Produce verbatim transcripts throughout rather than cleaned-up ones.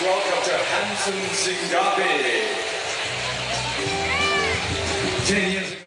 welcome to Hanson Singapi. Ten years ago.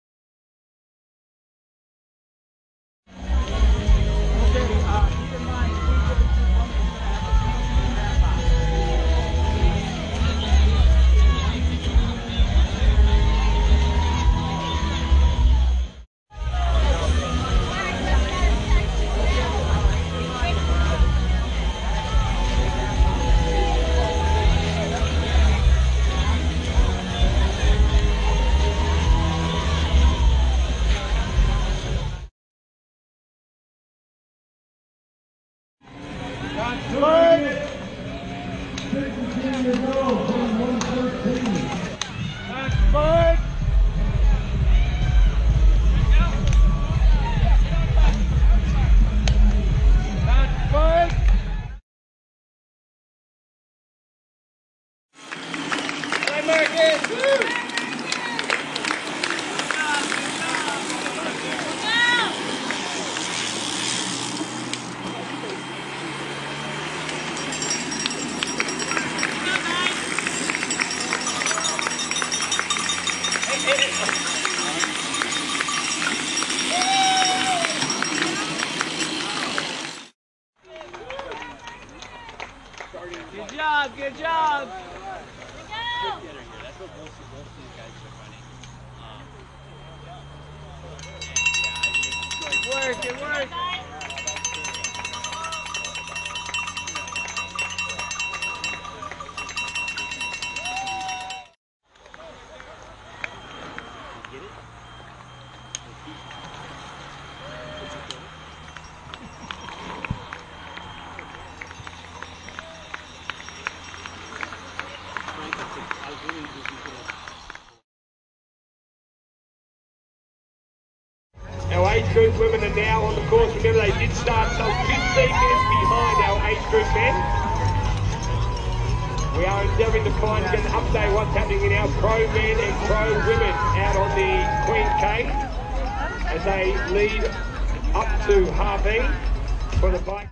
Good job, good job. That's what most, most of these guys are running. Um, Good work, good work. Our age group women are now on the course. Remember, they did start some fifteen minutes behind our age group men. We are endeavouring to find and update what's happening in our pro men and pro women out on the Queen K as they lead up to Harvey for the bike.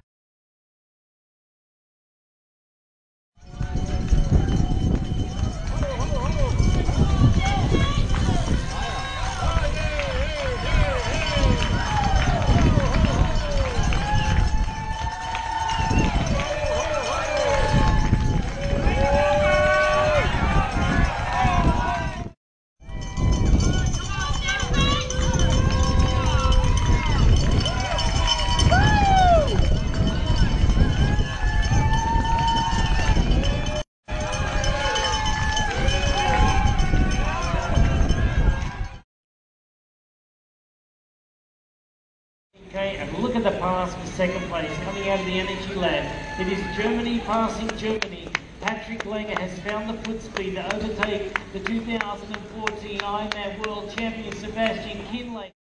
Okay, and look at the pass for second place coming out of the Energy Lab. It is Germany passing Germany. Patrick Langer has found the foot speed to overtake the two thousand fourteen Ironman World Champion Sebastian Kinley.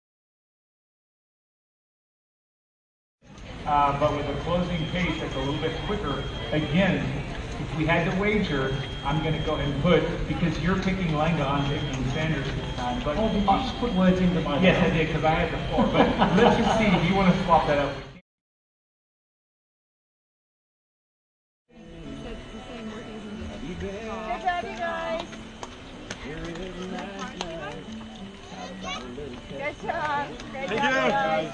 Uh, but with a closing pace that's a little bit quicker, again, if we had to wager, I'm going to go and put, because you're picking Langer, I'm picking Sanders this time. But Oh, did you just put words into my mouth? yes, I did, because I had the floor. But let's just see if you want to swap that up. Good job, you guys. Good job. Good job, guys.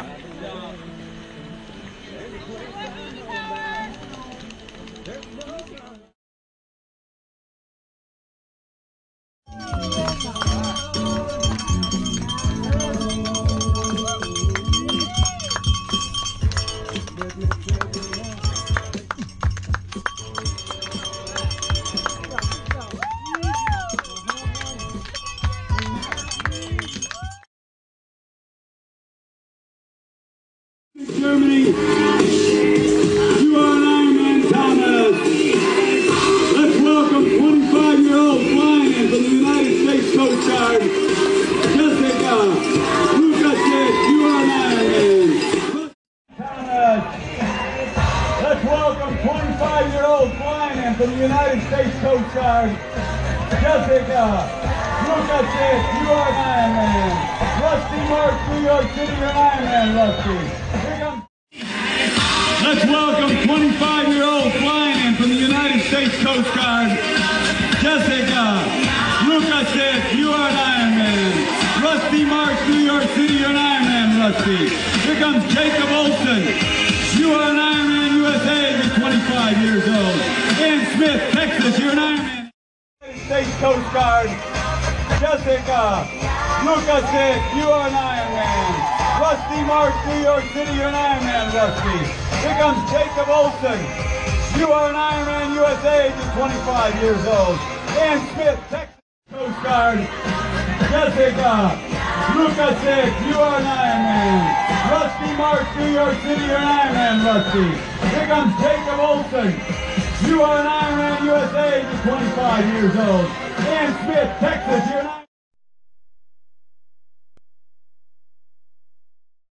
Germany, you are an Ironman Thomas. Let's welcome twenty-five-year-old flying from the United States Coast Guard, Jessica Lukasic. You are an Ironman. Thomas. Let's welcome twenty-five-year-old flying from the United States Coast Guard, Jessica Lukasic. You are an Ironman. Rusty Mark, New York City, you're an Ironman, Rusty. Let's welcome twenty-five-year-old flying in from the United States Coast Guard. Jessica Lukasic, you are an Ironman. Rusty Marks, New York City, you're an Ironman, Rusty. Here comes Jacob Olson. You are an Ironman U S A, you're twenty-five years old. Ann Smith, Texas, you're an Ironman. United States Coast Guard. Jessica Lukasic, you are an Ironman. Rusty Marks, New York City, you're an Ironman, Rusty. Here comes Jacob Olson. You are an Ironman U S A, you're twenty-five years old. Ann Smith, Texas Coast Guard. Jessica Lukasic, you are an Ironman. Rusty Marks, New York City, you're an Ironman, Rusty. Here comes Jacob Olson. You are an Ironman U S A, you're twenty-five years old. Ann Smith, Texas, you're an